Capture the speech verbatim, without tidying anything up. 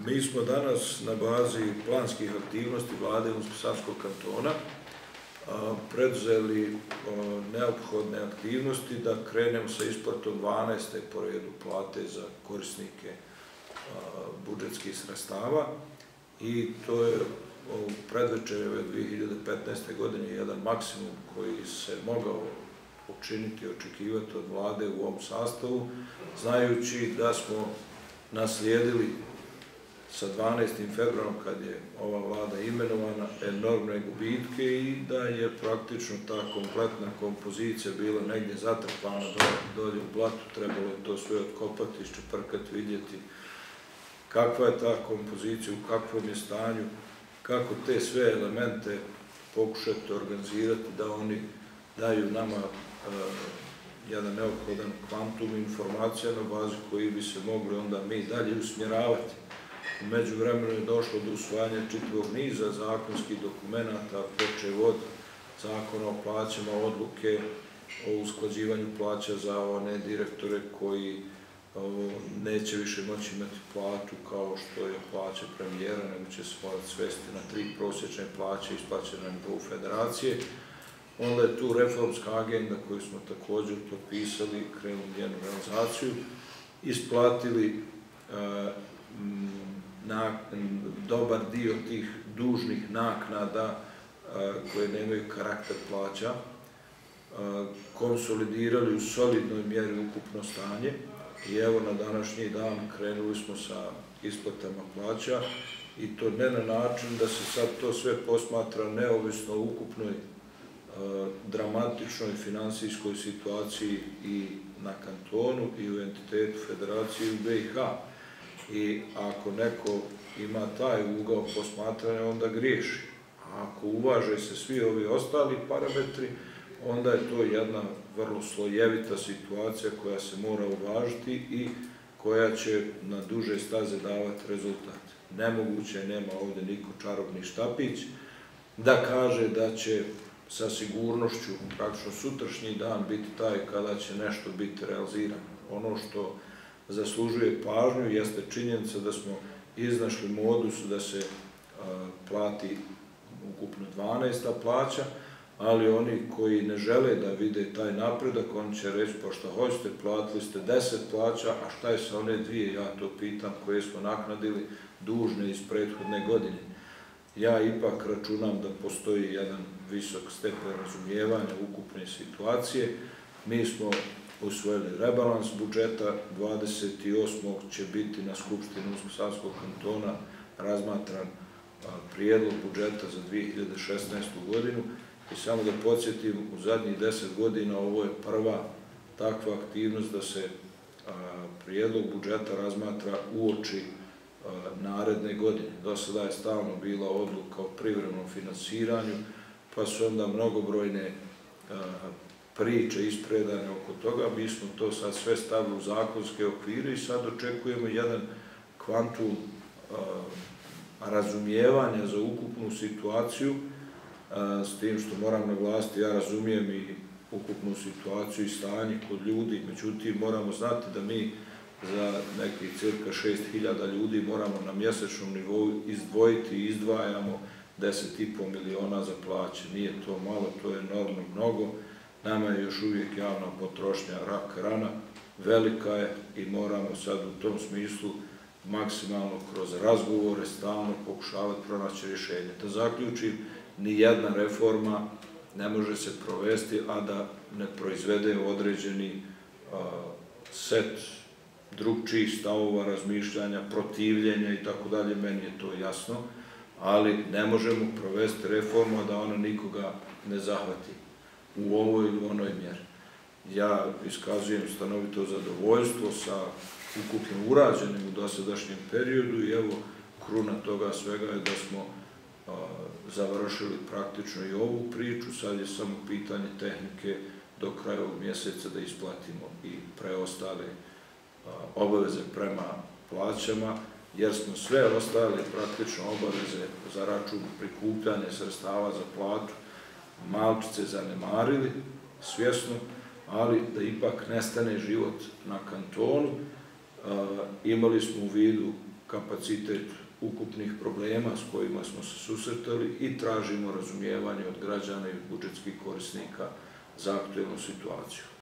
Mi smo danas na bazi planskih aktivnosti Vlade Unsko-Sanskog kantona preduzeli neophodne aktivnosti da krenemo sa isplatom dvanaeste po redu plate za korisnike budžetskih sredstava i to je u predvečerje dve hiljade petnaeste. godine jedan maksimum koji se mogao učiniti i očekivati od Vlade u ovom sastavu, znajući da smo naslijedili sa dvanaestim februarom, kad je ova vlada imenovana, enormne gubitke i da je praktično ta kompletna kompozicija bila negdje zatrpana dolje u blatu. Trebalo je to sve otkopati, iščeprkati, vidjeti kakva je ta kompozicija, u kakvom je stanju, kako te sve elemente pokušati organizirati da oni daju nama jedan neophodan kvantum informacija na bazi koji bi se mogli onda mi dalje usmjeravati. U međuvremenu je došlo do usvajanja čitavog niza zakonskih dokumenata, počev od zakona o plaćama, odluke o usklađivanju plaća za one direktore koji neće više moći imati platu kao što je plaća premijera, nego će se morati svesti na tri prosječne plaće isplaćene na nivou federacije. Onda je tu reformska agenda koju smo također potpisali, krenuli njenu realizaciju, isplatili dobar dio tih dužnih naknada koje nemaju karakter plaća, konsolidirali u solidnoj mjeri ukupno stanje i evo na današnji dan krenuli smo sa isplatama plaća i to ne na način da se sad to sve posmatra neovisno o ukupnoj dramatičnoj finansijskoj situaciji i na kantonu i u entitetu federacije u be i ha. I ako neko ima taj ugao posmatranja, onda griješi. A ako uvaže se svi ovi ostali parametri, onda je to jedna vrlo slojevita situacija koja se mora uvažiti i koja će na duže staze davati rezultat. Nemoguće, nema ovdje niko čarobni štapić, da kaže da će sa sigurnošću praktično sutrašnji dan biti taj kada će nešto biti realizirano. Ono što zaslužuje pažnju jeste činjenica da smo iznašli modus da se plati ukupno dvanaesta plaća, ali oni koji ne žele da vide taj napredak, oni će reći pa šta hoćete, platili ste deset plaća, a šta je sa one dvije, ja to pitam, koje smo naknadili dužne iz prethodne godine. Ja ipak računam da postoji jedan visok stepen razumijevanja ukupne situacije. Mi smo usvojili rebalans budžeta, dvadeset osmog će biti na Skupštini Unsko-Sanskog kantona razmatran prijedlog budžeta za dve hiljade šesnaestu. godinu i samo da podsjetim, u zadnjih deset godina ovo je prva takva aktivnost da se prijedlog budžeta razmatra uoči naredne godine. Do sada je stalno bila odluka o privremenom finansiranju, pa su onda mnogobrojne priče ispredane oko toga. Mi smo to sad sve stavili u zakonske okvire i sad očekujemo jedan kvantum razumijevanja za ukupnu situaciju, s tim što moram naglasiti, ja razumijem i ukupnu situaciju i stanje kod ljudi, međutim moramo znati da mi za nekih cirka šest hiljada ljudi moramo na mjesečnom nivou izdvojiti i izdvajamo deset i po miliona za plaće. Nije to malo, to je enormno mnogo. Nama je još uvijek javna potrošnja rak rana, velika je i moramo sad u tom smislu maksimalno kroz razgovore stalno pokušavati pronaći rješenje. Da zaključim, nijedna reforma ne može se provesti, a da ne proizvede određeni set drugčijih stavova, razmišljanja, protivljenja i tako dalje, meni je to jasno, ali ne možemo provesti reformu da ona nikoga ne zahvati u ovoj ili onoj mjeri. Ja iskazujem stanovito zadovoljstvo sa ukupno urađenim u dosadašnjem periodu i evo, kruna toga svega je da smo završili praktično i ovu priču, sad je samo pitanje tehnike do kraja ovog mjeseca da isplatimo i preostale obaveze prema plaćama, jer smo sve ostale praktično obaveze za račun prikupljanja sredstava za platu malčice zanemarili, svjesno, ali da ipak nestane život na kantonu. Imali smo u vidu kapacitet ukupnih problema s kojima smo se susretali i tražimo razumijevanje od građana i budžetskih korisnika za aktuelnu situaciju.